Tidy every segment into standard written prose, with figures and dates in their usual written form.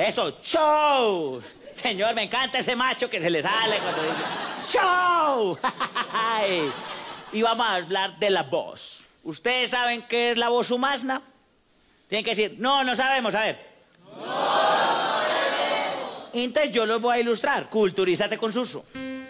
Eso, show. Señor, me encanta ese macho que se le sale cuando dice show. Y vamos a hablar de la voz. ¿Ustedes saben qué es la voz humana? Tienen que decir, no, no sabemos, a ver. No sabemos. Entonces yo los voy a ilustrar. Culturízate con Suso.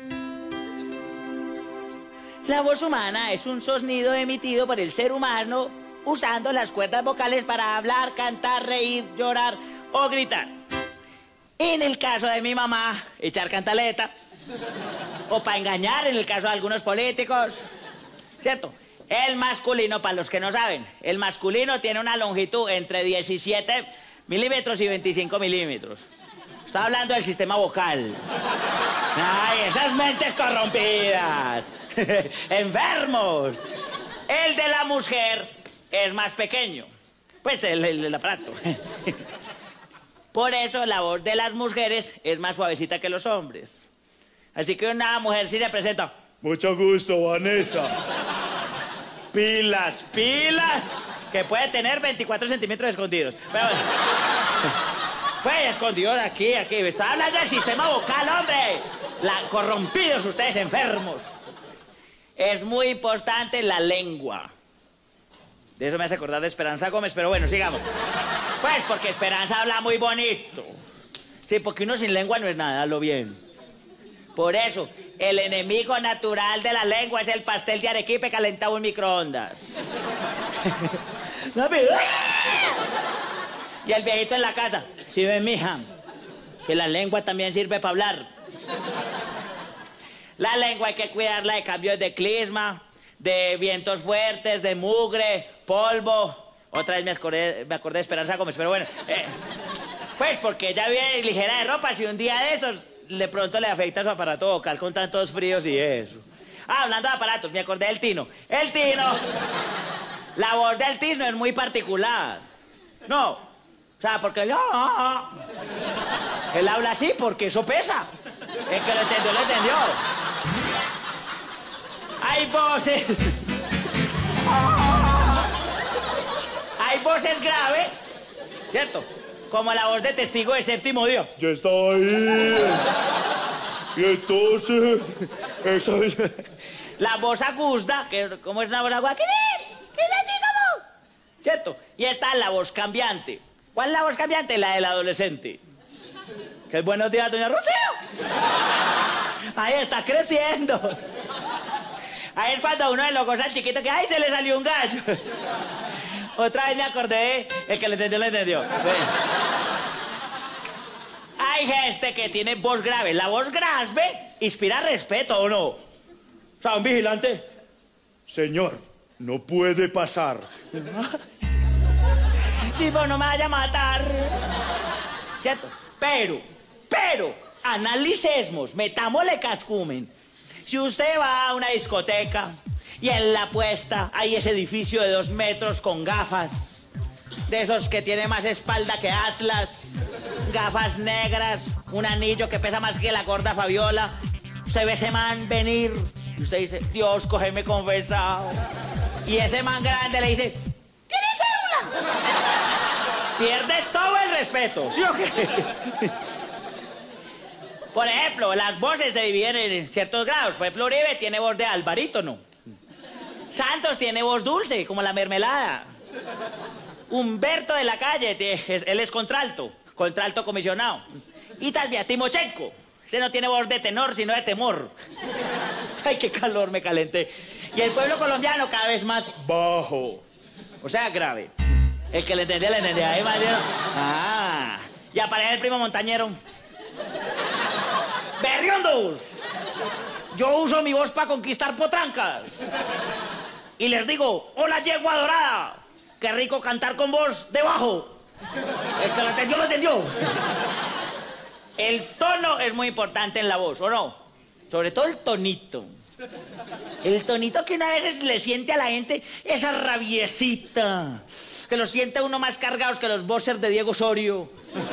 La voz humana es un sonido emitido por el ser humano usando las cuerdas vocales para hablar, cantar, reír, llorar o gritar. En el caso de mi mamá, echar cantaleta. O para engañar, en el caso de algunos políticos. ¿Cierto? El masculino, para los que no saben, el masculino tiene una longitud entre 17 milímetros y 25 milímetros. Está hablando del sistema vocal. ¡Ay, esas mentes corrompidas! ¡Enfermos! El de la mujer es más pequeño. Pues el aparato. Por eso la voz de las mujeres es más suavecita que los hombres. Así que una mujer sí se presenta. Mucho gusto, Vanessa. Pilas, pilas, que puede tener 24 centímetros escondidos. Pero, pues escondidos aquí. Está hablando del sistema vocal, hombre. Corrompidos ustedes, enfermos. Es muy importante la lengua. De eso me hace acordar de Esperanza Gómez, pero bueno, sigamos. Pues porque Esperanza habla muy bonito. Sí, porque uno sin lengua no es nada, lo bien. Por eso, el enemigo natural de la lengua es el pastel de arequipe calentado en microondas. Y el viejito en la casa. Sí, ven, mija, que la lengua también sirve para hablar. La lengua hay que cuidarla de cambios de clima, de vientos fuertes, de mugre, polvo. Otra vez me acordé de Esperanza Gómez, pero bueno. Pues porque ella viene ligera de ropa, si un día de estos de pronto le afecta su aparato vocal con tantos fríos y eso. Ah, hablando de aparatos, me acordé del Tino. El Tino, la voz del Tino es muy particular. No, o sea, porque él habla así porque eso pesa. El que lo entendió, lo entendió. Hay voces... Hay voces graves, ¿cierto? Como la voz de testigo del séptimo día. Yo estaba ahí. Y entonces... Esa es... La voz aguda, ¿cómo es la voz aguda? ¿Qué es así como? ¿Cierto? Y está la voz cambiante. ¿Cuál es la voz cambiante? La del adolescente. ¿Qué buenos días, doña Rocío? Ahí está creciendo. Ahí es cuando uno de los goza al chiquito que ¡ay, se le salió un gallo! Otra vez me acordé, el que le entendió, lo entendió. Hay gente que tiene voz grave. La voz grave inspira respeto, ¿o no? O sea, un vigilante. Señor, no puede pasar. Sí, pero no me vaya a matar. ¿Cierto? Pero, analicemos, metámosle cascumen. Si usted va a una discoteca y en la puesta hay ese edificio de 2 metros con gafas, de esos que tiene más espalda que Atlas, gafas negras, un anillo que pesa más que la gorda Fabiola, usted ve ese man venir y usted dice, Dios, cógeme confesado. Y ese man grande le dice, ¿tienes cédula? Pierde todo el respeto, ¿sí o qué? Por ejemplo, las voces se dividen en ciertos grados. Por ejemplo, Uribe tiene voz de albarítono. Santos tiene voz dulce, como la mermelada. Humberto de la Calle, él es contralto comisionado. Y también Timochenko, ese no tiene voz de tenor, sino de temor. Ay, qué calor, me calenté. Y el pueblo colombiano cada vez más bajo, o sea, grave. El que le entendía, le entendía. Ahí, ah, y aparece el primo montañero. ¡Berriondos! Yo uso mi voz para conquistar potrancas. Y les digo, hola, yegua dorada. Qué rico cantar con voz de bajo. El que lo entendió, lo entendió. El tono es muy importante en la voz, ¿o no? Sobre todo el tonito. El tonito que una vez le siente a la gente esa rabiecita. Que lo siente uno más cargados que los boxers de Diego Osorio.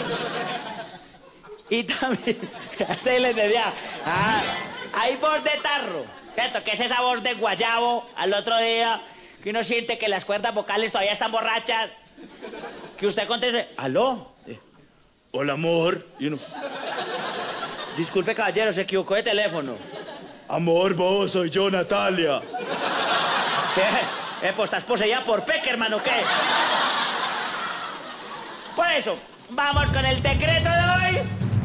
Y también, hasta ahí les decía, hay voz de tarro, ¿cierto? Que es esa voz de guayabo al otro día, que uno siente que las cuerdas vocales todavía están borrachas, que usted conteste, ¿aló? Hola, amor. Y uno, Disculpe, caballero, se equivocó de teléfono. amor, vos, soy yo, Natalia. ¿Qué? Pues estás poseída por Peckerman, ¿o qué? Por eso, vamos con el decreto de hoy.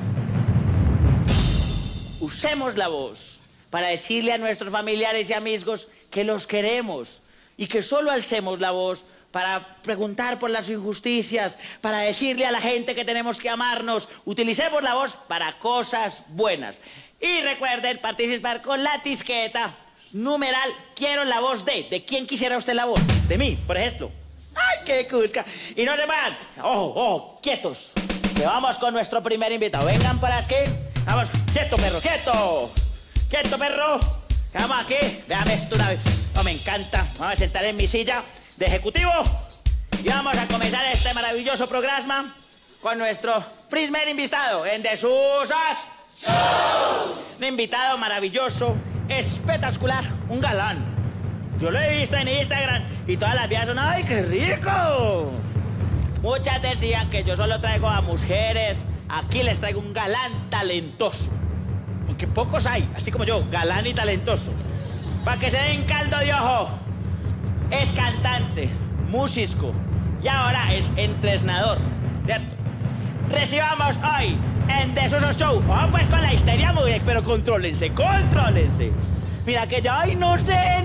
Usemos la voz para decirle a nuestros familiares y amigos que los queremos y que solo alcemos la voz para preguntar por las injusticias, para decirle a la gente que tenemos que amarnos. Utilicemos la voz para cosas buenas. Y recuerden participar con la tisqueta, numeral, quiero la voz de quién quisiera usted la voz. De mí, por ejemplo. ¡Ay, qué cusca! Y no se van. Ojo, ojo, quietos. Que vamos con nuestro primer invitado. Vengan para aquí. Vamos, quieto, perro, quieto. Quieto, perro. Vamos aquí. Véame esto una vez. Oh, me encanta. Vamos a sentar en mi silla de ejecutivo. Y vamos a comenzar este maravilloso programa con nuestro primer invitado en Desusos Show. Un invitado maravilloso, espectacular, un galán. Yo lo he visto en Instagram y todas las vías son ¡ay, qué rico! Muchas decían que yo solo traigo a mujeres. Aquí les traigo un galán talentoso. Porque pocos hay, así como yo, galán y talentoso. Para que se den caldo de ojo. Es cantante, músico y ahora es entrenador, ¿cierto? Recibamos hoy en Desusos Show. Oh, pues con la histeria muy bien, pero contrólense, contrólense. Mira que ya, ay, no sé.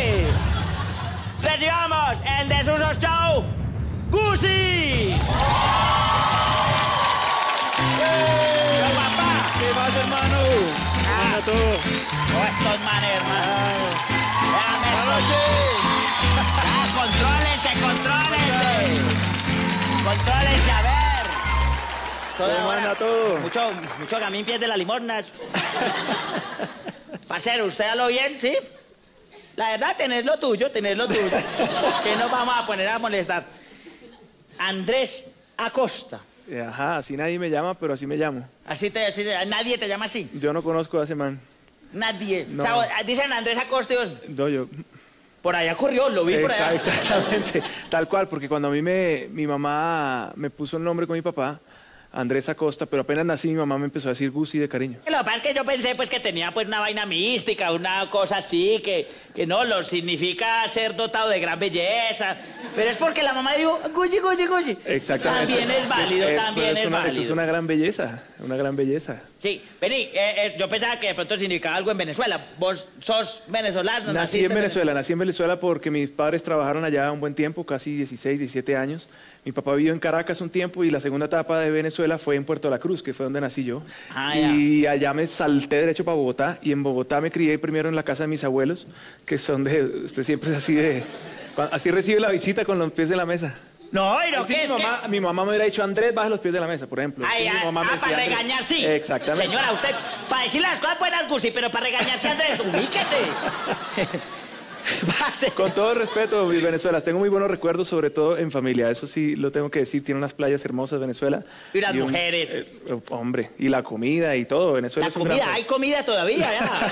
Recibamos en Desusos Show, Gusi. ¡Yo, papá! ¿Qué más, hermano? ¿Cómo anda todo? Oh, estos manes, hermano. Véame esto. Contrólense. Contrólense, a ver. ¿Cómo anda todo? Mucho gamín pies de las limosnas. Parcero, ¿usted a lo bien, sí? La verdad, tenés lo tuyo. Que nos vamos a poner a molestar. Andrés Acosta. Ajá, así nadie me llama, pero así me llamo. Nadie te llama así. Yo no conozco a ese man. Nadie. No. O sea, dicen Andrés Acosta y vos, No, yo. por allá corrió, lo vi por allá. Exactamente, tal cual, porque cuando a mí mi mamá me puso el nombre con mi papá, Andrés Acosta, pero apenas nací mi mamá me empezó a decir Gusi de cariño. Lo que pasa es que yo pensé pues que tenía pues una vaina mística, una cosa así, que no, lo significa ser dotado de gran belleza. Pero es porque la mamá dijo, Gusi. Exactamente. También es válido, también es válido. Eso es una gran belleza. Sí, vení, yo pensaba que de pronto significaba algo en Venezuela. Vos sos venezolano. Nací en Venezuela porque mis padres trabajaron allá un buen tiempo, casi 16, 17 años. Mi papá vivió en Caracas un tiempo y la segunda etapa de Venezuela fue en Puerto La Cruz, que fue donde nací yo. Y allá me salté derecho para Bogotá y en Bogotá me crié primero en la casa de mis abuelos, que son usted siempre es así así recibe la visita con los pies en la mesa. No, y lo que es mi mamá me hubiera dicho, Andrés, baja los pies de la mesa, por ejemplo. Ay, mi mamá me decía, para Andrés. regañar, sí. Exactamente. Señora, usted, para decir las cosas buenas, Gusi, pero para regañarse, Andrés, ubíquese. Con todo respeto, Venezuela, tengo muy buenos recuerdos, sobre todo en familia. Eso sí, lo tengo que decir, tiene unas playas hermosas Venezuela. Y las mujeres. Hombre, y la comida y todo. Venezuela La es un comida, gran... hay comida todavía, ya.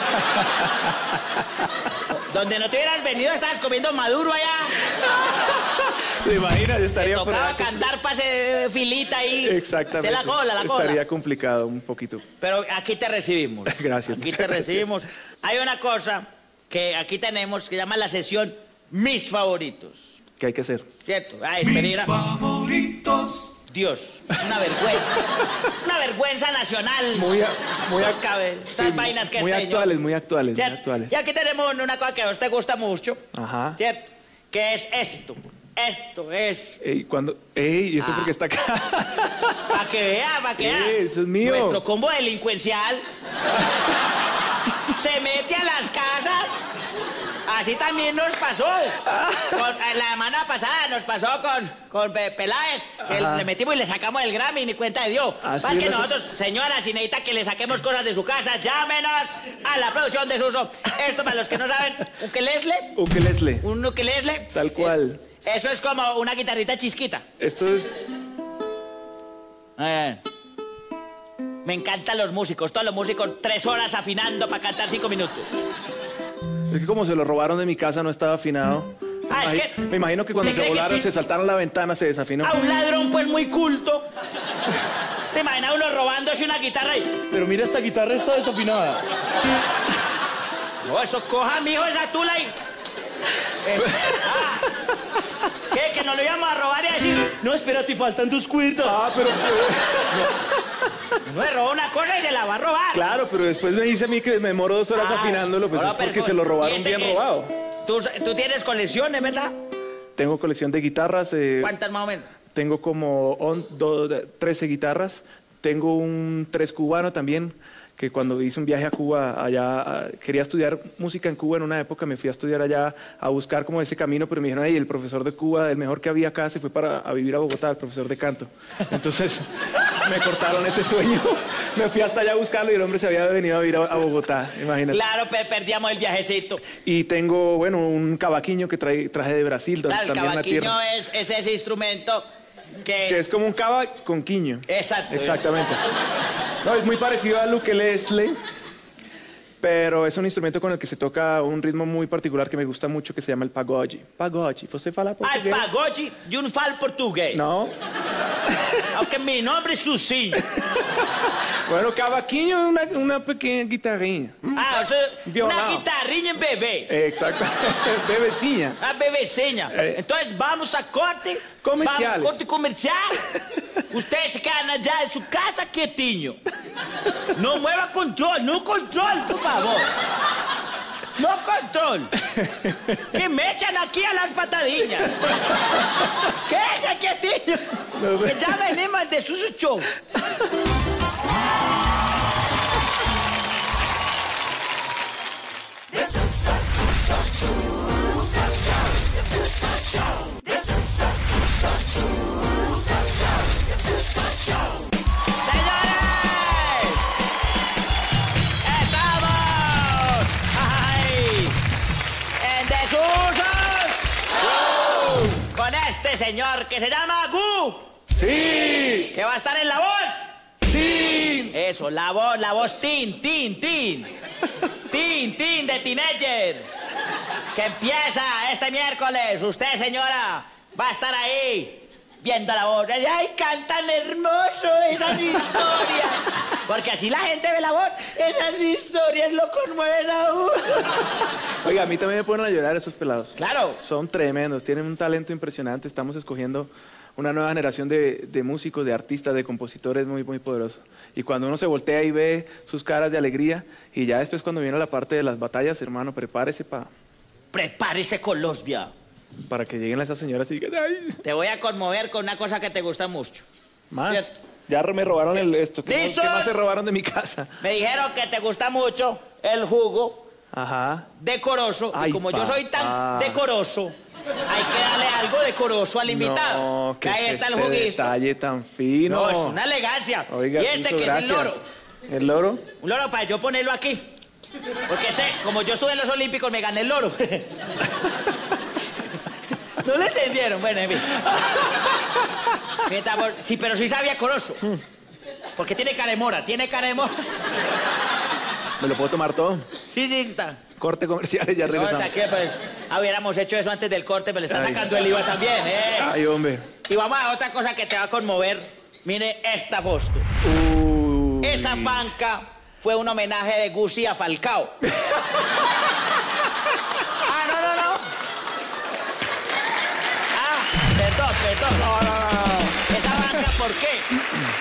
Donde no te hubieras venido, estabas comiendo maduro allá. ¿Te imaginas? Yo estaría te tocaba por cantar para hacer filita ahí. Exactamente. Se la cola. Estaría complicado un poquito. Pero aquí te recibimos. Gracias. Aquí te recibimos. Hay una cosa que aquí tenemos que se llama la sesión Mis Favoritos. ¿Qué hay que hacer? ¿Cierto? Mis favoritos. Dios, una vergüenza. Una vergüenza nacional. Esas vainas que muy actuales. Y aquí tenemos una cosa que a vos te gusta mucho. Ajá. ¿Cierto? Que es esto. Esto es. ¿Y eso porque está acá? Para que vea. Eso es mío. Nuestro combo delincuencial se mete a las casas. Así también nos pasó. La semana pasada nos pasó con Peláez, que le metimos y le sacamos el Grammy y ni cuenta de Dios. Más que nosotros, señora, si necesita que le saquemos cosas de su casa, llámenos a la producción de Suso. Esto, para los que no saben, ukelele. Un ukelele. Tal cual. Eso es como una guitarrita chisquita. Esto es... Me encantan los músicos, todos los músicos 3 horas afinando para cantar 5 minutos. Es que como se lo robaron de mi casa no estaba afinado. Me imagino que cuando se volaron, se saltaron la ventana, se desafinó. A un ladrón pues muy culto ¿Te imaginas uno robándose una guitarra y... Pero mira, esta guitarra está desafinada. No, eso coja, mijo, esa tula y... ¿Qué? ¿Que nos lo íbamos a robar y a decir? No, espérate, faltan 2 cuerdas. Ah, pero... No, me robó una cosa y se la va a robar. Claro, pero después me dice a mí que me demoro 2 horas afinándolo, pues es porque se lo robaron bien robado. ¿Tú tienes colecciones, verdad? Tengo colección de guitarras. ¿Cuántas más o menos? Tengo como 13 guitarras. Tengo un 3 cubano también, que cuando hice un viaje a Cuba, allá quería estudiar música en Cuba en una época, me fui a estudiar allá a buscar como ese camino, pero me dijeron, el profesor de Cuba, el mejor que había acá, se fue a vivir a Bogotá, el profesor de canto. Entonces me cortaron ese sueño, me fui hasta allá a buscarlo y el hombre se había venido a vivir a Bogotá, imagínate. Claro, perdíamos el viajecito. Y tengo, bueno, un cavaquinho que traje de Brasil. Claro, el también cavaquinho es ese instrumento que es como un cava con quiño. Exacto. Exactamente. No, es muy parecido al ukelele, pero es un instrumento con el que se toca un ritmo muy particular que me gusta mucho, que se llama el pagode. Pagode, ¿você fala portugués? El pagode, yo no falo portugués. No. Aunque mi nombre es Susi. Bueno, cavaquinho es una pequeña guitarrinha. Ah, o sea, una guitarrinha en bebé. Exacto, bebecinha. Ah, bebecinha. Entonces vamos a corte. Comerciales. Vamos a corte comercial. Usted se queda allá en su casa quietinho. No mueva control, no control, por favor. No control. Que me echan aquí a las patadillas. Quédese quietinho. Que ya venimos de sus shows. Con este señor que se llama Gu. Sí. Que va a estar en la voz. Tin. Eso, la voz tin de Teenagers. Que empieza este miércoles. Usted, señora, va a estar ahí viendo la voz. ¡Ay, cantan hermoso esas historias! Porque así la gente ve la voz. Esas historias lo conmueven a uno. Oiga, a mí también me ponen a llorar esos pelados. Claro. Son tremendos, tienen un talento impresionante. Estamos escogiendo una nueva generación de músicos, de artistas, de compositores muy, muy poderosos. Y cuando uno se voltea y ve sus caras de alegría, y ya después cuando viene la parte de las batallas, hermano, prepárese Prepárese, Colombia. Para que lleguen esas señoras y digan, ¡ay! Te voy a conmover con una cosa que te gusta mucho. ¿Más? ¿Cierto? Ya me robaron esto. ¿Qué más se robaron de mi casa? Me dijeron que te gusta mucho el jugo. Ajá. Decoroso. Ay, y como yo soy tan decoroso, hay que darle algo decoroso al invitado. No, que ahí es está el este juguito. detalle tan fino. No, es una elegancia. Oiga, y este que gracias. es el loro. ¿El loro? Un loro para yo ponerlo aquí. Porque como yo estuve en los Olímpicos, me gané el loro. ¿No lo entendieron? Bueno, en fin. Sí, pero sí sabía corozo. Porque tiene cara de mora, ¿Me lo puedo tomar todo? Sí, está. Corte comercial y ya No, regresamos. está aquí, pues, hubiéramos hecho eso antes del corte, pero le está sacando el IVA también, ¿eh? Ay, hombre. Y vamos a otra cosa que te va a conmover. Mire esta foto. Esa banca fue un homenaje de Gucci a Falcao. No. Perdón. No. Esa banca, ¿por qué?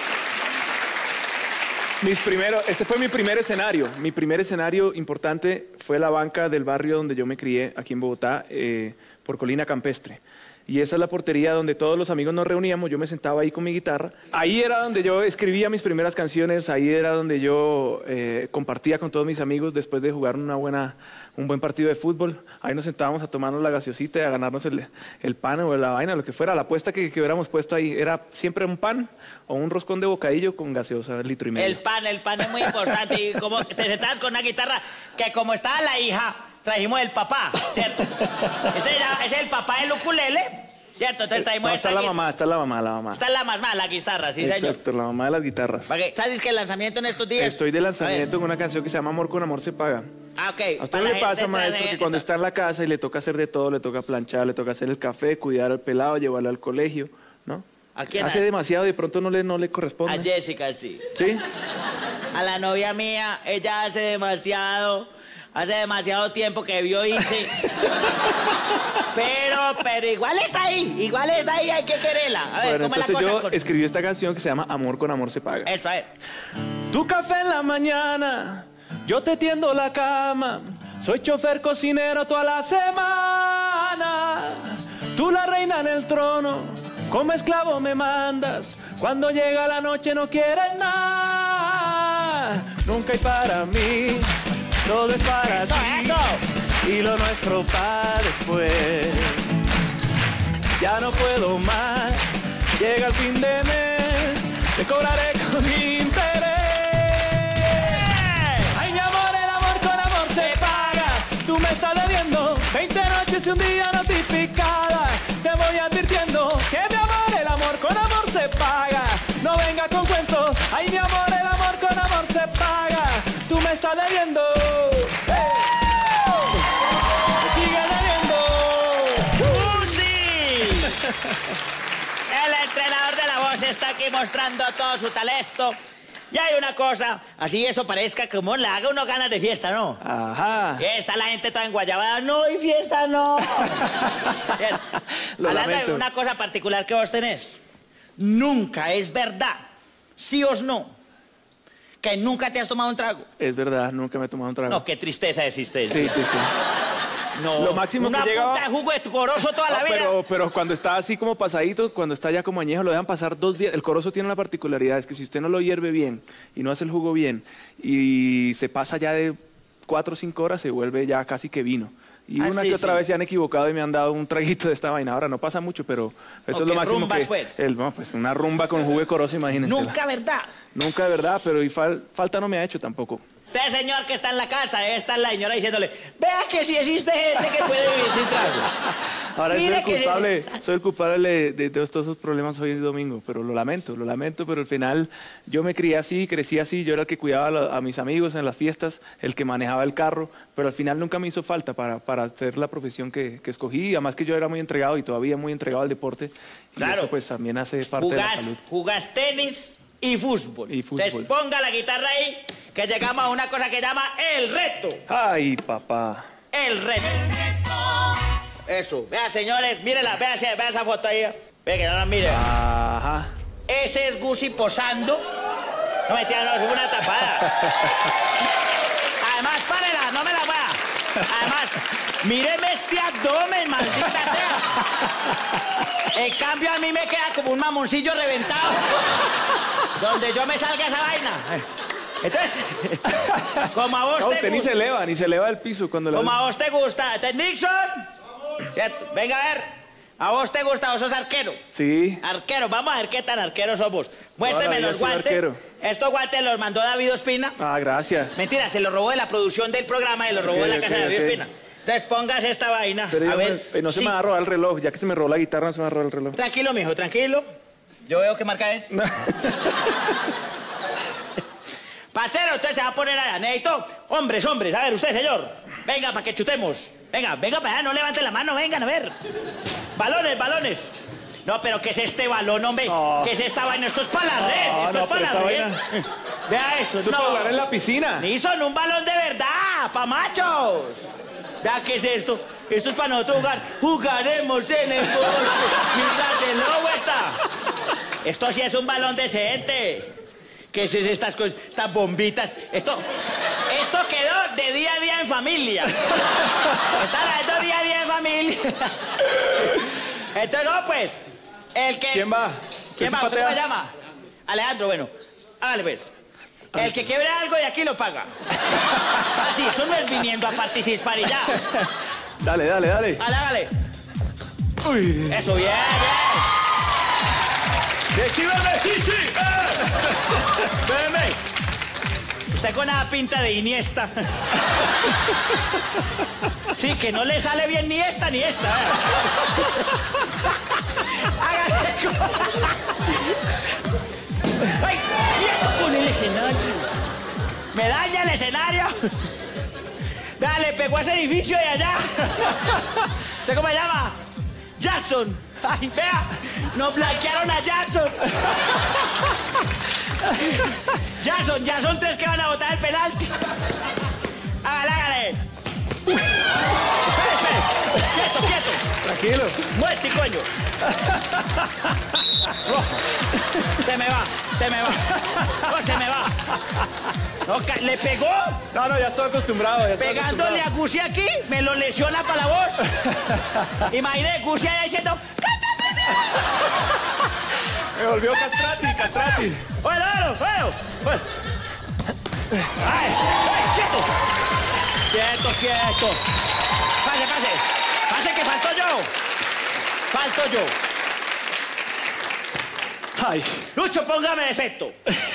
Este fue mi primer escenario. Mi primer escenario importante fue la banca del barrio donde yo me crié, aquí en Bogotá, por Colina Campestre. Y esa es la portería donde todos los amigos nos reuníamos. Yo me sentaba ahí con mi guitarra. Ahí era donde yo escribía mis primeras canciones. Ahí era donde yo compartía con todos mis amigos después de jugar un buen partido de fútbol. Ahí nos sentábamos a tomarnos la gaseosita y a ganarnos el pan o la vaina, lo que fuera. La apuesta que hubiéramos puesto ahí era siempre un pan o un roscón de bocadillo con gaseosa, 1,5 litros. El pan es muy importante. Y como te sentabas con una guitarra que como estaba la hija, trajimos el papá, ¿cierto? Ese es el papá del ukulele, ¿cierto? Entonces traímos está la mamá. Está la mamá, la guitarra, sí, señor. Exacto, la mamá de las guitarras. ¿Sabes que el lanzamiento en estos días? Estoy de lanzamiento con una canción que se llama Amor con Amor se paga. Ah, ok. ¿A usted le pasa, maestro, que cuando está en la casa y le toca hacer de todo, le toca planchar, le toca hacer el café, cuidar al pelado, llevarlo al colegio, ¿no? ¿A quién? Hace demasiado, de pronto no le corresponde. A Jessica, sí. ¿Sí? A la novia mía, ella hace demasiado tiempo que vio irse. Pero igual está ahí, hay que quererla. A ver, Bueno, ¿cómo es la entonces cosa? yo escribí esta canción que se llama Amor con amor se paga. Eso, a ver. Tu café en la mañana, yo te tiendo la cama. Soy chofer cocinero toda la semana. Tú la reina en el trono, como esclavo me mandas. Cuando llega la noche no quieres nada. Nunca hay para mí, todo es para Eso, ti. eso. Y lo nuestro para después. Ya no puedo más, llega el fin de mes, te cobraré con interés. Ay, mi amor, el amor con amor se paga. Tú me estás debiendo 20 noches y un día notificadas. Te voy advirtiendo que mi amor, el amor con amor se paga. No venga con cuentos. Ay, mi amor, el amor con amor se paga. Tú me estás debiendo. Me sigue debiendo. ¡Sí! El entrenador de la voz está aquí mostrando todo su talento. Y hay una cosa, así eso parezca como le haga uno ganas de fiesta, ¿no? Ajá. Y está la gente toda enguayabada, no, y fiesta no. Bien. Lo Hablando lamento. de una cosa particular que vos tenés, nunca es verdad, sí o no, que nunca te has tomado un trago. Es verdad, nunca me he tomado un trago. No, qué tristeza de existencia. Sí, sí, sí. No, Lo máximo una que llegaba- punta de jugo de tu corozo toda la vida. Pero cuando está así como pasadito, cuando está ya como añejo, lo dejan pasar 2 días. El corozo tiene una particularidad, es que si usted no lo hierve bien y no hace el jugo bien y se pasa ya de 4 o 5 horas, se vuelve ya casi que vino. Y Ah, una sí, que otra sí. vez se han equivocado y me han dado un traguito de esta vaina. Ahora no pasa mucho, pero eso ¿O es lo qué máximo rumbas, que... pues? No, pues una rumba con jugo de corozo, imagínense. Nunca verdad. Nunca, de verdad, pero y falta no me ha hecho tampoco. Usted, señor, que está en la casa, debe estar la señora diciéndole, vea que si existe gente que puede vivir sin trago. Ahora Mire que soy el culpable de todos esos problemas hoy domingo, pero lo lamento, pero al final yo me crié así, crecí así, yo era el que cuidaba a mis amigos en las fiestas, el que manejaba el carro, pero al final nunca me hizo falta para hacer la profesión que escogí, además que yo era muy entregado y todavía muy entregado al deporte, y Claro. eso pues también hace parte de la salud. Jugás tenis y fútbol. Y fútbol. Entonces ponga la guitarra ahí, que llegamos a una cosa que llama el reto. Ay, papá. El reto. Eso. Vea, señores, mírela, vea esa foto ahí. Vea que no la mire. Ajá. Ese es Gusi posando. No me tira, no, es una tapada. Además, párela, no me la va. Además, míreme este abdomen, maldita sea. En cambio, a mí me queda como un mamoncillo reventado. Donde yo me salga esa vaina. Entonces, como a vos No, te usted ni gusta. se eleva del piso cuando Como a vos te gusta. Entonces, Nixon. ¿Cierto? Venga a ver. A vos te gusta, vos sos arquero. Sí. Arquero, vamos a ver qué tan arquero somos. Muéstreme vida los soy guantes. arquero. Estos guantes los mandó David Ospina. Ah, gracias. Mentira, se los robó de la producción del programa y los robó Ok, de la casa ok, de David ok. Ospina. Entonces póngase esta vaina. Pero a yo ver. no se sí. me va a robar el reloj, ya que se me robó la guitarra, no se me va a robar el reloj. Tranquilo, mijo, tranquilo. Yo veo qué marca es. Parcero, usted se va a poner allá. Necesito hombres. A ver, usted, señor. Venga, para que chutemos. Venga para allá, no levante la mano, vengan, a ver. Balones. No, pero ¿qué es este balón, hombre? No. ¿Qué es esta vaina? Esto es para la red, esto no, es para pero la red. esta Vea eso, Eso no. puede jugar en la piscina. Ni son un balón de verdad, pa' machos. Vea, ¿qué es esto? Esto es para nosotros jugar. Jugaremos en el bosque mientras el lobo está. Esto sí es un balón decente. ¿Qué es estas cosas? Estas bombitas. Esto quedó de día a día en familia. Está la día a día en familia. Entonces, no, pues, el que... ¿Quién va? ¿Quién va? ¿Usted cómo se llama? Alejandro, bueno. Hágale, pues. El que quiebre algo de aquí lo paga. Así, eso no es viniendo a participar y ya. Dale. Hágale. Uy. Eso, bien. ¡Decíbeme, sí! Espérame. Usted con la pinta de Iniesta. Sí, que no le sale bien ni esta ni esta. Hágase. ¡Ay, quieto con el escenario! ¡Me daña el escenario! Dale, pegó a ese edificio de allá. ¿Usted cómo se llama? Jason. Ay, vea, nos blanquearon a Jackson. Jackson, ya son 3 que van a botar el penalti. Hágale, hágale. Espere. Quieto. Tranquilo. Muerte, coño. Rojo. Se me va. No, se me va. No, ¿le pegó? No, ya estoy acostumbrado. Pegándole a Gucci aquí, me lo lesiona para la voz. Imagínate Gucci allá diciendo... Me volvió castrati. Bueno. Ay, quieto. Pase que falto yo. Ay. Lucho, póngame efecto.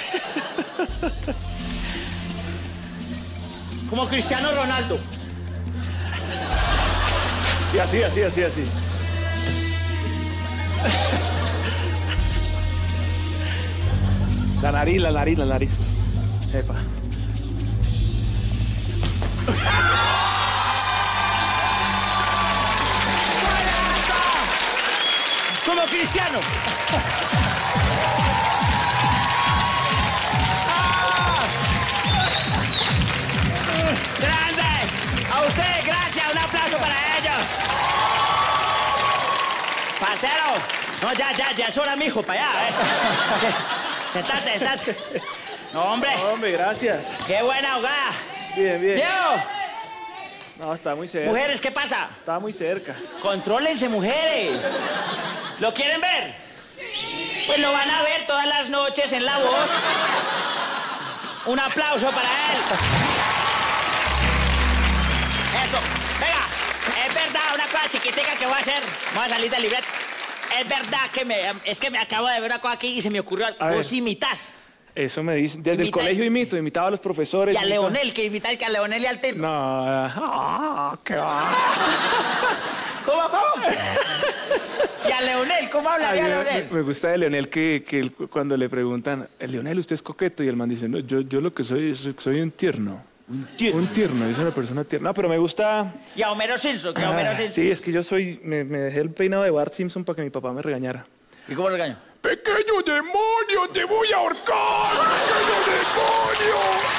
Como Cristiano Ronaldo. Y así. La nariz. Epa. Como Cristiano. ¡Grande! A ustedes, gracias. Un aplauso para ellos. Parcero. No, ya es hora, mijo, para allá, Sentate. No, hombre. Hombre, gracias. Qué buena jugada. Bien. Diego. No, está muy cerca. Mujeres, ¿qué pasa? Estaba muy cerca. Contrólense, mujeres. ¿Lo quieren ver? Pues lo van a ver todas las noches en La Voz. Un aplauso para él. Eso. Venga, es verdad, una cosa chiquitica que voy a hacer. Voy a salir del libreto. Es verdad que me acabo de ver una cosa aquí y se me ocurrió. Vos imitás. Eso me dicen. Desde el colegio imitaba a los profesores. Y a Leonel, que imitáis que a Leonel y al Teno. No, qué va. ¿Cómo? Y a Leonel, ¿cómo hablaría Leonel? Me gusta de Leonel que cuando le preguntan, Leonel, ¿usted es coqueto? Y el man dice, no, yo lo que soy un tierno. Un tierno, es una persona tierna. No, pero me gusta... Y a Homero Simpson, Sí, es que yo me dejé el peinado de Bart Simpson para que mi papá me regañara. ¿Y cómo regaño? ¡Pequeño demonio, te voy a ahorcar! ¡Pequeño demonio!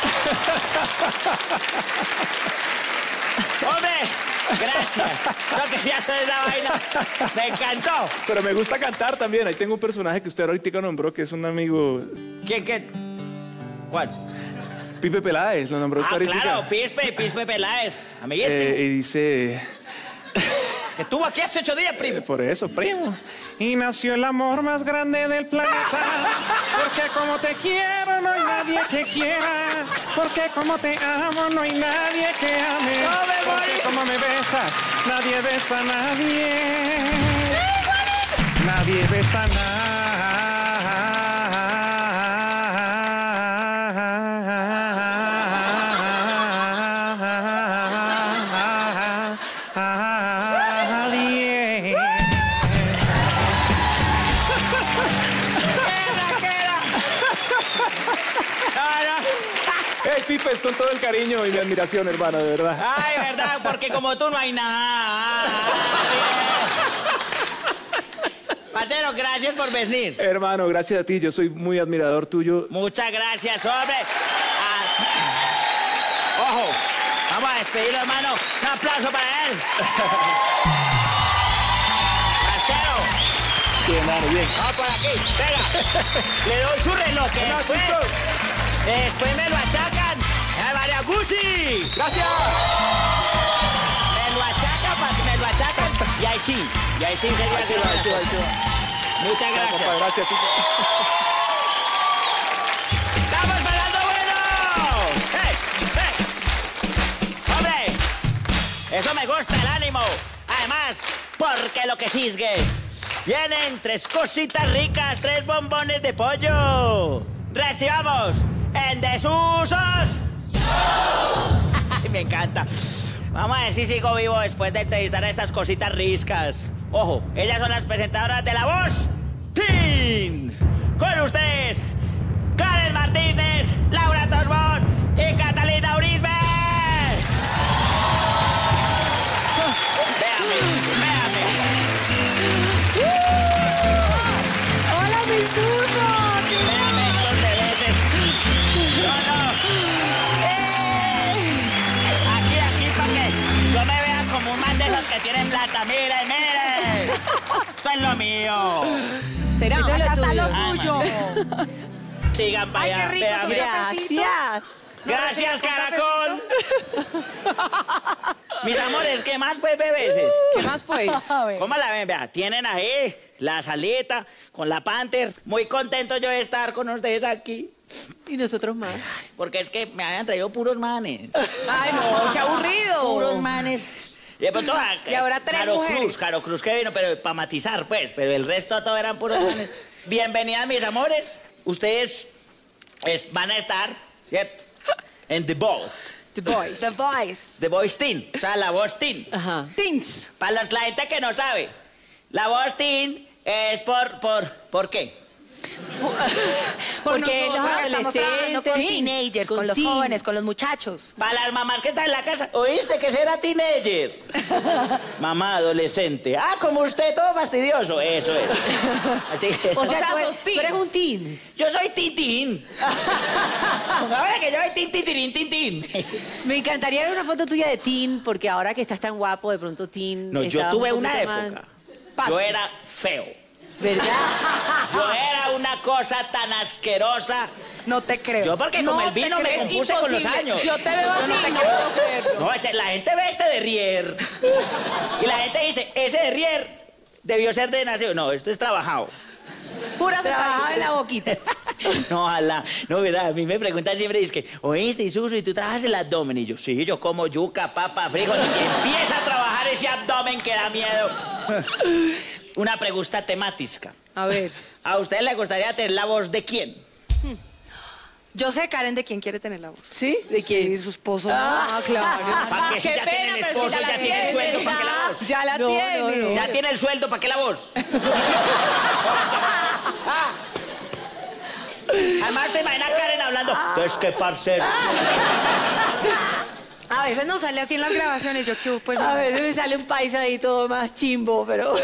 ¡Hombre! Gracias. No quería hacer esa vaina. Me encantó. Pero me gusta cantar también. Ahí tengo un personaje que usted ahorita nombró, que es un amigo... ¿Quién? ¿Cuál? Pipe Peláez, lo nombró usted ahorita. Claro, Pispe Peláez. Amiguísimo. Y dice... Que estuvo aquí hace 8 días, primo. Por eso, primo. Y nació el amor más grande del planeta. Porque como te quiero, no hay nadie que quiera. Porque como te amo, no hay nadie que ame. ¡No me morí! Porque como me besas, nadie besa a nadie. Nadie besa a Pipe, es con todo el cariño y mi admiración, hermano, de verdad. Ay, verdad, porque como tú no hay nada. Parcero, gracias por venir. Hermano, gracias a ti, yo soy muy admirador tuyo. Muchas gracias, hombre. Ojo, vamos a despedirlo, hermano. Un aplauso para él. Parcero. Sí, hermano, bien. Vamos por aquí, venga. Le doy su reloj, que después me lo achacan. ¡María Gucci! ¡Gracias! Me lo achacan. Y ahí sí sería. Ahí sí va. Muchas gracias. Compa, gracias. ¡Estamos bailando bueno! ¡Hey! ¡Hombre! Eso me gusta, el ánimo. Además, porque lo que sigue. Vienen 3 cositas ricas, 3 bombones de pollo. Recibamos en Desusos. Ay, me encanta. Vamos a ver si sigo vivo después de entrevistar a estas cositas riscas. Ojo, ellas son las presentadoras de La Voz Teen. Con ustedes, Karen Martínez, Laura Tosbón y Catalina Urisbe. Véame. los que tienen plata, miren, miren. Esto es lo mío. ¿Será? Eso es lo Acá está lo tuyo. suyo. Sigan para Ay, allá. qué rico, vean, sos vean. cafecito. Gracias. Gracias, caracol. Mis amores, ¿qué más pues, bebeses? ¿Qué más, pues? A ver. ¿Cómo la ven? Vea, tienen ahí la salita con la Panther. Muy contento yo de estar con ustedes aquí. Y nosotros más. Porque es que me habían traído puros manes. Ay, no, qué aburrido. Puros manes. Y de pronto, Y ahora tres mujeres. Caro Cruz que vino, pero para matizar, pues. Pero el resto todo eran puros manes. Bienvenidas, mis amores. Ustedes van a estar, ¿cierto? En The Voice. The Voice. The Voice. The Voice Teen. O sea, la voz teen. Ajá. Teens. Para la gente que no sabe, la voz teen es ¿por qué? Porque los nosotras estamos trabajando con adolescentes, teenagers, con con los teens. jóvenes, con los muchachos. Para las mamás que están en la casa, ¿oíste que será teenager? Mamá adolescente. Ah, como usted, todo fastidioso. Eso es. Así que... O sea, tú sos teen. eres un teen. yo soy titín. Ahora que yo soy tin. Me encantaría ver una foto tuya de teen, porque ahora que estás tan guapo, de pronto teen. No, yo estabas tuve un una poquito más- época. Pasa. Yo era feo. ¿Verdad? Yo era una cosa tan asquerosa. No te creo. Yo porque como No el vino te me crees, compuse con los imposible. años. Yo te veo así, no puedo creerlo. No, la gente ve este derrier. Y la gente dice, ese derrier debió ser de nacido. No, esto es trabajado. Pura Trabajaba en la boquita. No, ojalá. No, verdad, a mí me preguntan siempre, es que, oíste, Isuzu, ¿y tú trabajas el abdomen? Y yo, sí, yo como yuca, papa, frijoles. Y empieza a trabajar ese abdomen que da miedo. Una pregunta temática. A ver. ¿A usted le gustaría tener la voz de quién? Yo sé, Karen, de quién quiere tener la voz. ¿Sí? ¿De quién? Sí, su esposo. Ah, claro. ¿Para qué si Qué ya pena, tiene el pero es que esposo ya y ya la tiene el tiene, sueldo? ¿Para qué la voz? Ya la No, tiene. no. Ya tiene el sueldo, ¿para qué la voz? Además, te imaginas a Karen hablando. Entonces, ¿qué parcero? A veces nos sale así en las grabaciones. Yo que pues A veces me sale un paisa ahí todo más chimbo, pero...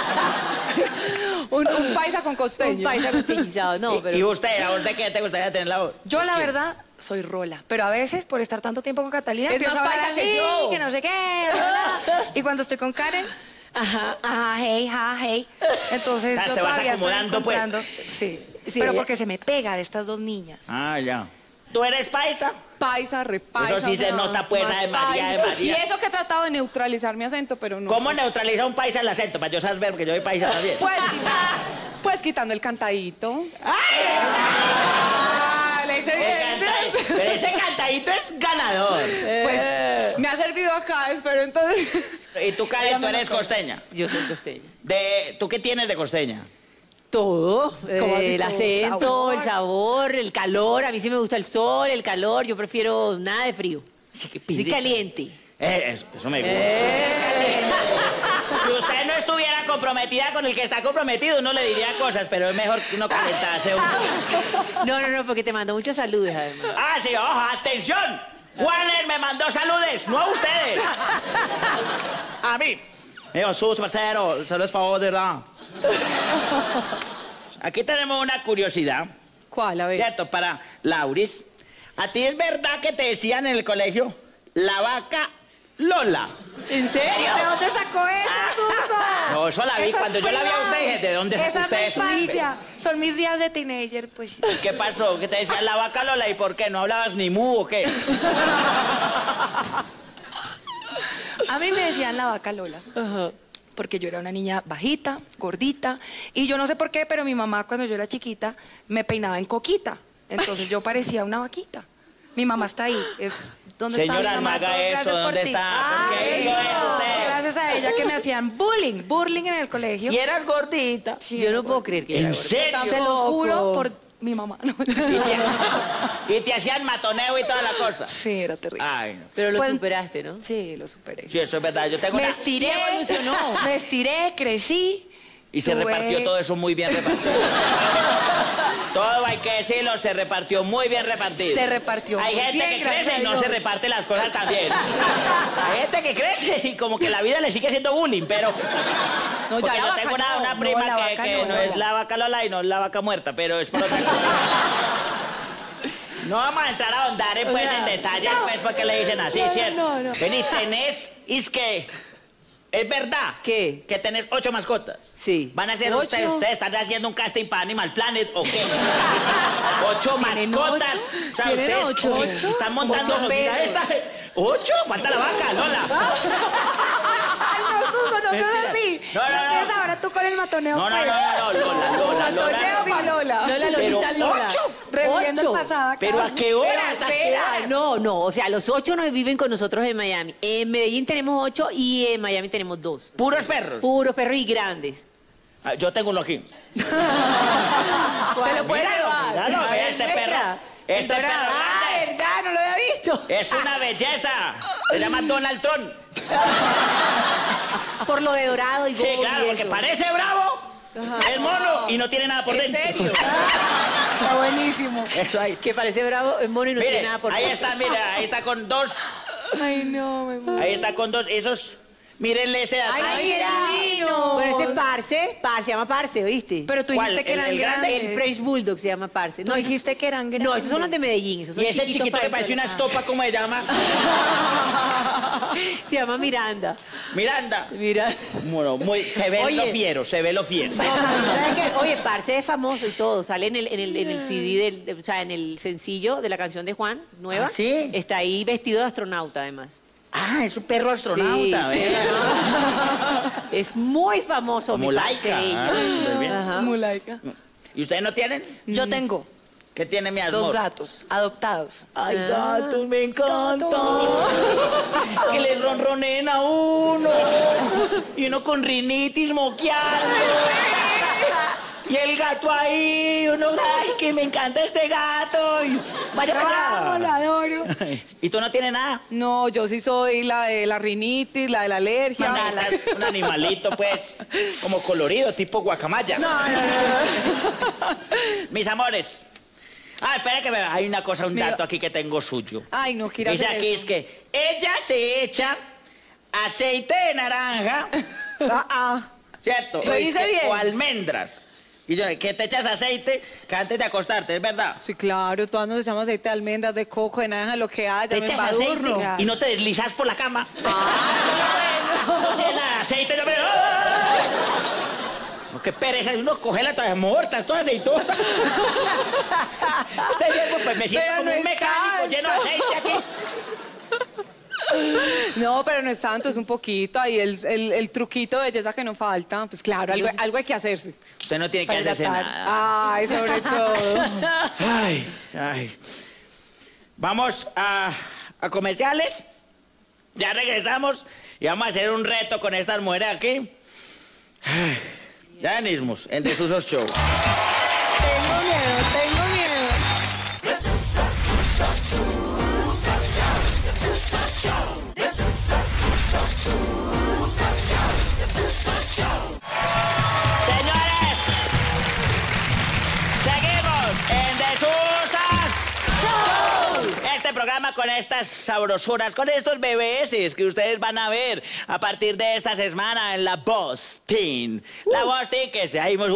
un paisa con costeño. un paisa costilizado, no, ¿Y pero... usted? ¿A usted qué te gustaría tener la voz? Yo la ¿Quién? verdad soy rola, pero a veces por estar tanto tiempo con Catalina Es empiezo más a hablar paisa que así, yo. que no sé qué, y cuando estoy con Karen, Ajá. ajá, hey, entonces O sea, yo te vas todavía estoy acomodando, pues. encontrando, sí, Sí, pero ella- porque se me pega de estas dos niñas. Ah, ya. ¿Tú eres paisa? Paisa, repaisa. Eso sí se nota, pues, más de María, de paisa. María. Y eso que he tratado de neutralizar mi acento, pero no. ¿Cómo neutraliza un paisa el acento? Para yo saber, porque yo soy paisa también. Pues quitando el cantadito. ¡Ay! Ah, le hice bien. Pero ese cantadito es ganador. Pues me ha servido acá, espero entonces. ¿Y tú, Karen, tú eres costeña? Yo soy costeña. ¿Tú qué tienes de costeña? Todo. ¿Cómo así El todo? acento, ¿Sabor? el sabor, el calor. A mí sí me gusta el sol, el calor. Yo prefiero nada de frío. Sí, qué Soy pindiza. caliente. Eso me gusta. Si usted no estuviera comprometida con el que está comprometido, uno le diría cosas, pero es mejor que uno calentarse un poco. No, porque te mando muchos saludos, además. Ah, sí, ojo, atención. Warner me mandó saludes, no a ustedes. A mí. Sus, parcero, saludos para vos, de verdad. Aquí tenemos una curiosidad, ¿Cuál? A ver. ¿cierto? Para Lauris. ¿A ti es verdad que te decían en el colegio la vaca Lola? ¿En serio? ¿De dónde sacó eso, Suso? No, eso la vi. Eso es Cuando yo la vi a usted, privado. dije, ¿de dónde sacó Esa usted es eso? mi infancia. Son mis días de teenager, pues. ¿Qué pasó? ¿Qué te decían la vaca Lola? ¿Y por qué? ¿No hablabas ni mu o qué? A mí me decían la vaca Lola. Porque yo era una niña bajita, gordita. Y yo no sé por qué, pero mi mamá, cuando yo era chiquita, me peinaba en coquita. Entonces yo parecía una vaquita. Mi mamá está ahí. ¿Dónde está mi Señora, no mamá? haga Todos, eso. gracias por ¿Dónde ti. está? ¿Por qué hizo eso usted? Gracias a ella que me hacían bullying en el colegio. Y eras gordita. Sí, Yo no puedo creer que... ¿En era serio? Se lo juro por mi mamá. No. Y te hacían matoneo y toda la cosa. Sí, era terrible. Ay, no. Pero lo Pues- superaste, ¿no? Sí, lo superé. Sí, eso es verdad. Yo tengo Me una... estiré, evolucionó. me estiré, crecí. Y se tuve- repartió todo eso muy bien repartido. Todo hay que decirlo, se repartió muy bien repartido. Se repartió Hay muy gente bien, que gracias crece y a no se Dios. reparte las cosas tan bien. Hay gente que crece y como que la vida le sigue siendo bullying, pero... No, Porque ya la yo vaca tengo no, una no, prima la que, vaca que no es la vaca Lola y no es la vaca muerta, pero es por otra cosa. No vamos a entrar a ahondar pues, en detalles, pues, porque le dicen así, ¿cierto? no. Vení, tenés, es que ¿Es verdad? ¿Qué? Que tenés 8 mascotas. Sí. ¿Van a ser 8? ustedes están haciendo un casting para Animal Planet o qué? 8 ¿Tienen mascotas. 8? O sea, ¿Tienen ustedes 8? están montando 8 mira perros. esta. 8, falta la vaca, Lola. Ay, no, Suso, no seas así. No, no, no. Empieza ahora tú con el matoneo, No, no, pues. no, Lola. Matoneo pa' Lola. No, la Pero Lolita Lola. 8. Reviviendo el 8. pasado acá. ¿Pero a qué hora? Espera, no, o sea, los 8 no viven con nosotros en Miami. En Medellín tenemos 8 y en Miami tenemos 2. Puros perros. Puros perros y grandes. Ah, yo tengo uno aquí. Se lo puede llevar. Míralo, A ve ver, este muestra. perro. Este perro Ah, grande. ¿verdad? No lo había visto. Es una belleza. Se llama Donald Trump. Por lo de dorado y Sí, gold claro, y porque eso. parece bravo, es mono y no tiene nada por ¿En dentro. serio? Está buenísimo. Eso ahí. Que parece bravo, es mono y no Mire, tiene nada por ahí dentro. está, mira, ahí está con 2. Ay, no, me muero. Ahí está con 2. Esos, mírenle ese dato. Ay, qué lindo. Bueno, ese Parce, se llama Parce, ¿oíste? Pero tú ¿Cuál? dijiste que ¿El- eran el grande? grandes. El French Bulldog se llama Parce. No, esos- dijiste que eran grandes. No, esos son los de Medellín. Esos son Y ese chiquitos chiquito para que parece una emprender. estopa, ¿cómo se llama? Se llama Miranda. Miranda. Mira. Bueno, se ve Oye. lo fiero, se ve lo fiero. No, ¿sabes qué? Oye, Parce es famoso y todo. Sale en el CD, o sea, en el sencillo de la canción de Juan, nueva. ¿Ah, sí? Está ahí vestido de astronauta, además. Ah, es un perro astronauta, Sí. ¿verdad? Es muy famoso, Como mi Parce. laica. Ah, súper bien. Ajá. Mulaica. ¿Y ustedes no tienen? Yo tengo ¿Qué tiene mi 2 amor? gatos adoptados. Ay, gatos, me encantan. Que le ronronen a uno. Y uno con rinitis moqueando. Y el gato ahí, uno, ay, que me encanta este gato. Y vaya para Amo, allá. la adoro. ¿Y tú no tienes nada? No, yo sí soy la de la rinitis, la de la alergia. Un animalito, pues, como colorido, tipo guacamaya. Mis amores. Ah, espera que hay una cosa, un Mira. dato aquí que tengo suyo. Ay, no quiero Dice hacer aquí eso. es que ella se echa aceite de naranja, ¿cierto? Lo hice bien. O almendras. Y yo, que te echas aceite que antes de acostarte, ¿es verdad? Sí, claro, todas nos echamos aceite de almendras, de coco, de naranja, lo que haya. Te me echas aceite embadurno. y no te deslizas por la cama. Llena de aceite, yo me... ¡Ay! No, qué pereza, uno congela todas muertas, todas aceitosas. Este viejo, pues me siento Pero como no un es mecánico tanto. lleno de aceite aquí. No, pero no es tanto, es un poquito. Ahí el truquito de belleza que no falta. Pues claro, algo hay que hacerse. Usted no tiene que Para hacerse hidratar. nada. Ay, sobre todo. Ay. Vamos a comerciales. Ya regresamos y vamos a hacer un reto con estas mujeres aquí. Ay, ya venimos, entre sus dos shows. Tengo miedo. Señores, seguimos en Desusas Show. Este programa con estas sabrosuras, con estos bebés que ustedes van a ver a partir de esta semana en la Voz Teen. La Voz Teen que seguimos.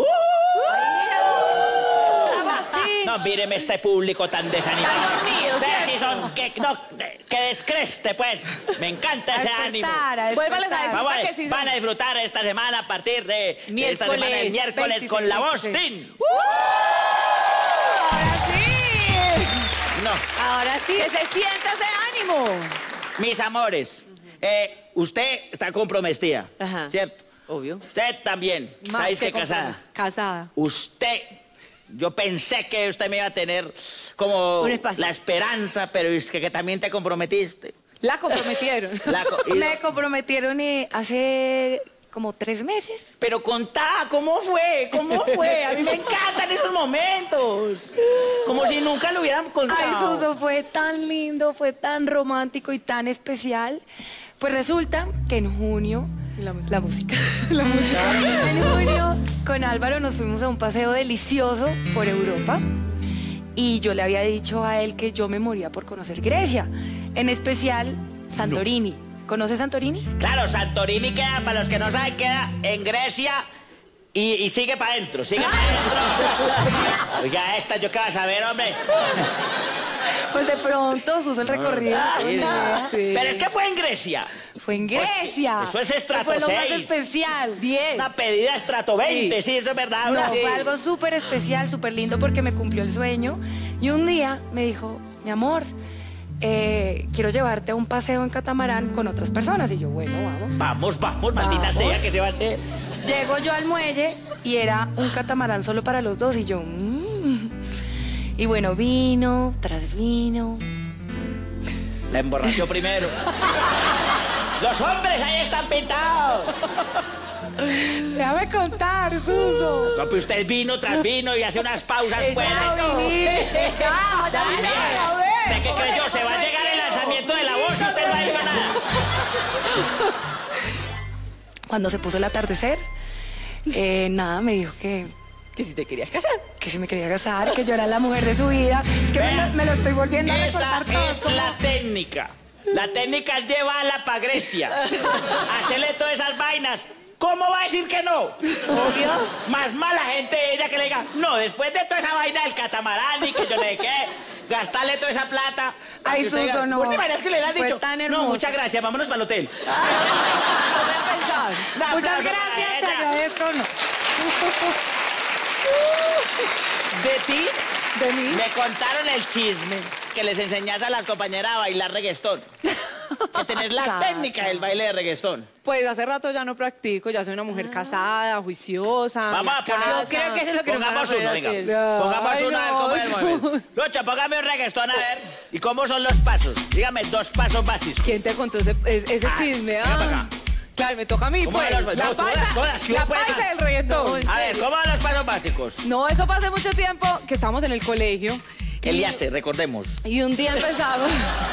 No, míreme este público tan desanimado. Tan dormido, Ustedes sí ¿cierto? son que descreste, pues. Me encanta ese ánimo. Vuélvales a decir Vamos para que sí van a disfrutar esta semana a partir de esta Miércoles, semana, el miércoles 26, con la Voz 26. Teen. ¡Ahora sí! No, Ahora sí. Que se sienta ese ánimo. mis amores, usted está comprometida, Ajá. ¿cierto? Obvio. Usted también, está que casada. Casada. Usted, yo pensé que usted me iba a tener como Un espacio. la esperanza, pero es que también te comprometiste. La comprometieron. Me comprometieron hace como 3 meses. Pero contá, ¿cómo fue? ¿Cómo fue? A mí me encantan esos momentos. Como si nunca lo hubieran contado. Ay, Suso, fue tan lindo, fue tan romántico y tan especial. Pues resulta que en junio... La música. En junio, con Álvaro nos fuimos a un paseo delicioso por Europa. Y yo le había dicho a él que yo me moría por conocer Grecia. En especial, Santorini. ¿Conoce Santorini? Claro, Santorini queda, para los que no saben, queda en Grecia y sigue para adentro, sigue para adentro. Oiga, esta yo qué vas a ver, hombre. Pues de pronto, Suso, el recorrido. Ah, Sí. Pero es que fue en Grecia. fue en Grecia. Eso es estrato fue lo más 6. especial. 10. Una pedida estrato 20, sí, eso es verdad. No, Sí. fue algo súper especial, súper lindo porque me cumplió el sueño. Y un día me dijo, mi amor, quiero llevarte a un paseo en catamarán con otras personas. Y yo, bueno, vamos. Vamos, maldita Vamos. sea, que se va a hacer. Llego yo al muelle y era un catamarán solo para los dos. Y yo, Y bueno, vino tras vino. La emborrachó primero. Los hombres ahí están pintados. Déjame contar, Suso. No, pues usted vino tras vino y hace unas pausas fuera. ¿De qué creyó? Se va a llegar el lanzamiento de la voz y usted no ha hecho nada. Cuando se puso el atardecer, nada, me dijo que si te querías casar. si me quería casar, que yo era la mujer de su vida. Es que me lo estoy volviendo a Esa recordar todo. es la técnica. La técnica es llevarla para Grecia. Hacerle todas esas vainas. ¿Cómo va a decir que no? Obvio. Más mala gente ella que le diga, no, después de toda esa vaina del catamarán y que yo no sé qué, gastarle toda esa plata. para Ay, que usted diga, Suso, no. ¿Vos te imaginas que le hubieran Fue dicho? tan No, hermoso. muchas gracias, vámonos para el hotel. Voy a pensar. Un Muchas aplauso para gracias, te ella. agradezco. No. De ti, ¿De mí? me contaron el chisme que les enseñás a las compañeras a bailar reggaetón. Que tenés la Cata. técnica del baile de reggaetón. Pues hace rato ya no practico, ya soy una mujer casada, juiciosa. Vamos a la poner. casa. Yo creo que eso es lo que nos van a Pongamos poder uno, venga. hacer. Pongamos Ay, uno a ver no. cómo es el movimiento. Lucho, póngame un reggaetón a ver. ¿Y cómo son los pasos? Dígame 2 pasos básicos. ¿Quién te contó ese chisme? venga para acá. Claro, me toca a mí, ¿Cómo pues. van los- La no, paisa, todas, ¿qué la pueden? paisa del reggaetón. A ver, ¿cómo van los pasos básicos? No, eso fue hace mucho tiempo que estábamos en el colegio. Eliase, recordemos. Y un día empezamos.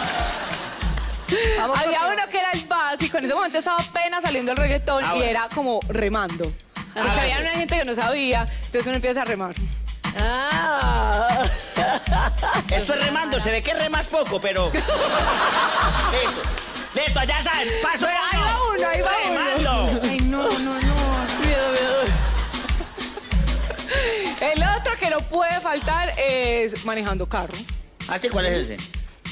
Había uno que era el básico, en ese momento estaba apenas saliendo el reggaetón y bueno. era como remando. Porque había una gente que no sabía, entonces uno empieza a remar. Ah. Esto es remando, se ve que remas poco, pero. Listo. Listo, ya saben, paso Pero ahí va uno, ahí va uno. remando. Ay, no. El otro que no puede faltar es manejando carro. ¿Así cuál es ese?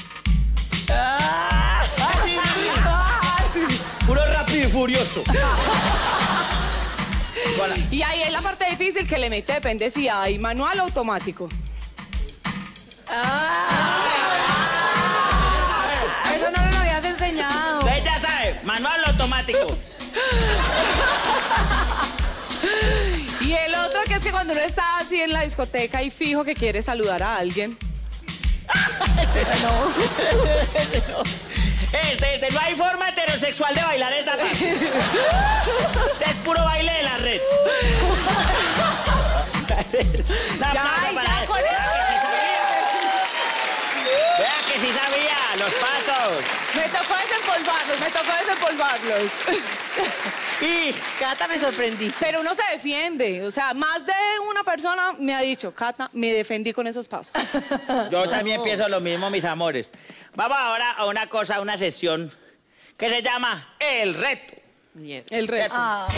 Puro rápido y furioso. Hola. Y ahí es la parte difícil que le mete, depende si hay manual o automático. Eso no me lo habías enseñado. Usted ya sabe, manual automático. Y el otro que es que cuando uno está así en la discoteca y fijo que quiere saludar a alguien. No hay forma heterosexual de bailar esta parte. Este es puro baile de la red. Un aplauso para él. con eso. Vea que sí sabía los pasos. Me tocó desempolvarlos. Y Cata, me sorprendí. Pero uno se defiende, o sea, más de una persona me ha dicho, Cata, me defendí con esos pasos. yo también pienso lo mismo, mis amores. Vamos ahora a una cosa, una sesión que se llama El Reto. Mierda. El reto.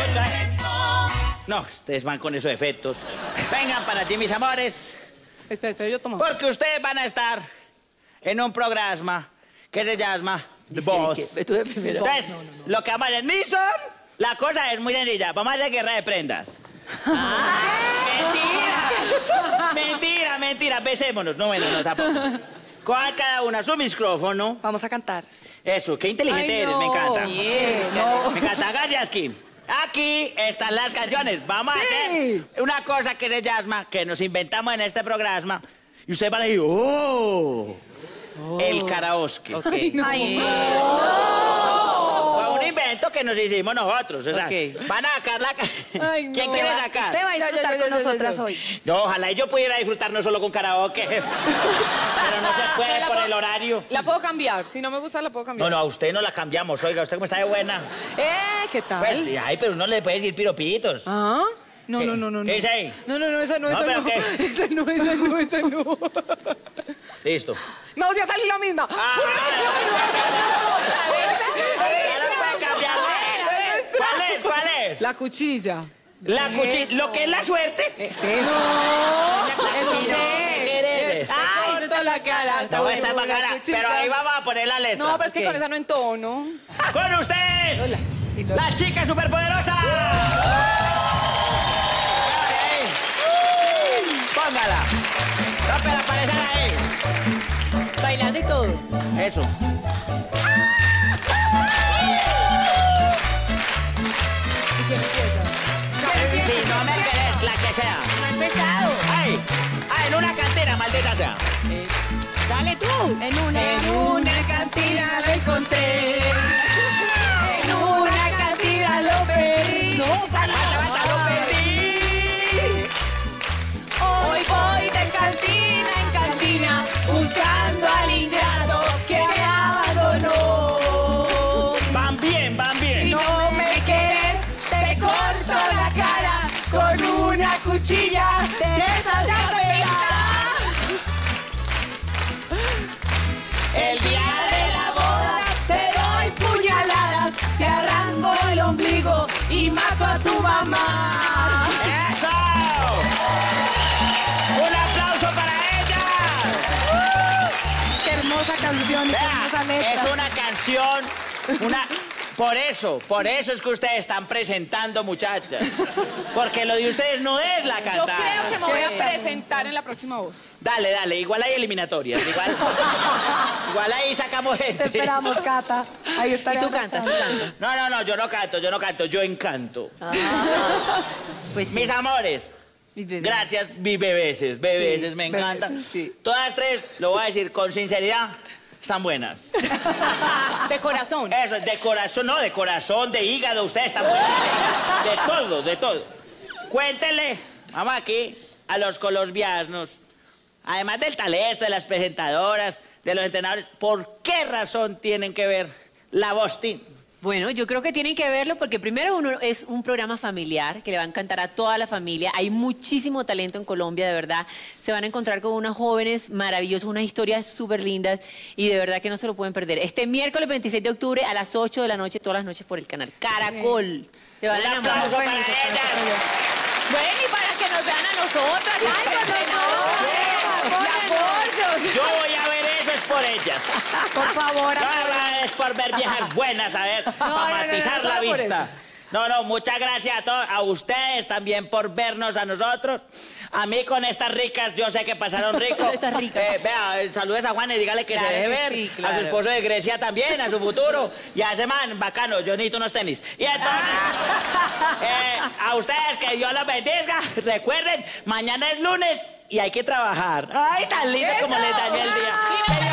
No, ustedes van con esos efectos. Vengan para ti, mis amores, Espera, yo tomo. porque ustedes van a estar en un programa que se llama The Boss. Tú de primero. Entonces, lo que vamos a hacer, Nixon, la cosa es muy sencilla. Vamos a hacer guerra de prendas. Mentira. Besémonos. No, bueno, no, tampoco. Cojan cada una su micrófono. Vamos a cantar. Eso, qué inteligente Ay, eres, no. me encanta. Bien. Me encanta, gracias, Kim. Aquí están las canciones. Vamos a hacer una cosa que se llama, que nos inventamos en este programa. Y ustedes van a decir, ¡oh! El karaoke. Ok. Ay, Fue un invento que nos hicimos nosotros. O sea, Ok. van a sacar la... Ay, no. ¿Quién quiere usted sacar? va a disfrutar con nosotras hoy. No, ojalá yo pudiera disfrutar no solo con karaoke. Pero no se puede por el horario. La puedo cambiar, si no me gusta la puedo cambiar. No, a usted no la cambiamos. Oiga, usted como está de buena. ¿Qué tal? Pues, ay, pero uno le puede decir piropitos. ¿Ah? No, ¿Qué? no. ¿Qué dice ahí? No, esa no, No, esa ¿pero no. qué? Esa no. Listo. Me volvió a salir la misma. Ya no puede cambiar. ¿Cuál es? La cuchilla. La cuchilla. Lo que es la suerte. Es eso. ¿Qué eres? Ay, la cara. No, esa es bacana, pero ahí vamos a poner la letra. No, pero es que Ok. con esa no entono. Con ustedes, la chica superpoderosa. Póngala. Rómpela, parecen ahí. Bailando y todo. Eso. ¿Y quién empieza? Si no me querés, la que sea. No ha empezado. ¡Ay! ¡Ay, en una cantera, maldita sea! Dale tú. En una cantina lo encontré. En una cantina lo perdí. No, para. ¡Aguanta, lo perdí! Hoy voy de cantina en cantina buscando al ingrato que me abandonó. Van bien, van bien. Si no me quieres, te corto la cara con una cuchilla de esas de afeitar. El día de la boda te doy puñaladas, te arranco el ombligo y mato a tu mamá. ¡Eso! ¡Un aplauso para ella! Qué hermosa canción, qué hermosa Vea, letra. es una canción, Por eso es que ustedes están presentando, muchachas. Porque lo de ustedes no es la Yo cantada. creo que me voy a presentar en la próxima voz. Dale, dale, igual hay eliminatorias, igual ahí sacamos gente. Te esperamos, Cata. Ahí Y estaré. tú cantas, tú cantas. No, yo no canto, yo encanto. Pues sí. Mis amores, Mis bebés. gracias, mis bebeses, me encantan. bebeses, sí. Todas tres, lo voy a decir con sinceridad, están buenas. De corazón. Eso, de corazón, no, de corazón, de hígado, ustedes están buenas. De todo, de todo. Cuéntenle, vamos aquí, a los colombianos, además del talento, de las presentadoras, de los entrenadores, ¿por qué razón tienen que ver La Voz Teen? Bueno, yo creo que tienen que verlo porque primero es un programa familiar que le va a encantar a toda la familia. Hay muchísimo talento en Colombia, de verdad. Se van a encontrar con unos jóvenes maravillosos, unas historias súper lindas y de verdad que no se lo pueden perder. Este miércoles 26 de octubre a las 8 de la noche, todas las noches por el canal Caracol. Se van a Un enamorar. aplauso para ellas. Bueno, y para que nos vean a nosotras. Ay, Yo voy a ver eso es por ellas. Por favor, No, es por ver viejas buenas, a ver, para matizar no, la solo por vista. No, muchas gracias a todos, a ustedes también por vernos a nosotros. A mí con estas ricas, yo sé que pasaron rico. Estas ricas. Vea, saludes a Juan y dígale que Claro se deje que ver. sí, A claro. su esposo de Grecia también, a su futuro. Y a ese man, bacano, yo necesito unos tenis. Y entonces, a ustedes, que Dios los bendiga. Recuerden, mañana es lunes y hay que trabajar. Ay, tan lindo como les dañé el día.